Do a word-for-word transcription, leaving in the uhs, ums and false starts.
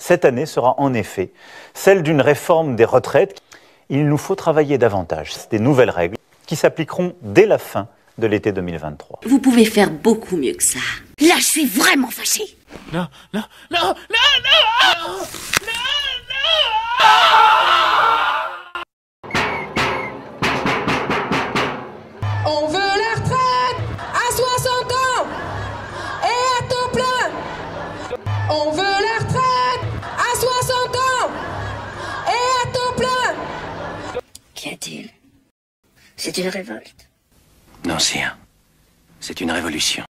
cette année sera en effet celle d'une réforme des retraites. Il nous faut travailler davantage. C'est des nouvelles règles qui s'appliqueront dès la fin de l'été deux mille vingt-trois. Vous pouvez faire beaucoup mieux que ça. Là, je suis vraiment fâchée. Non, non, non, non, non, non, non. On veut la retraite à soixante ans et à temps plein. On veut la retraite à soixante ans et à temps plein. Qu'y a-t-il? C'est une révolte. Non, sire. C'est une révolution.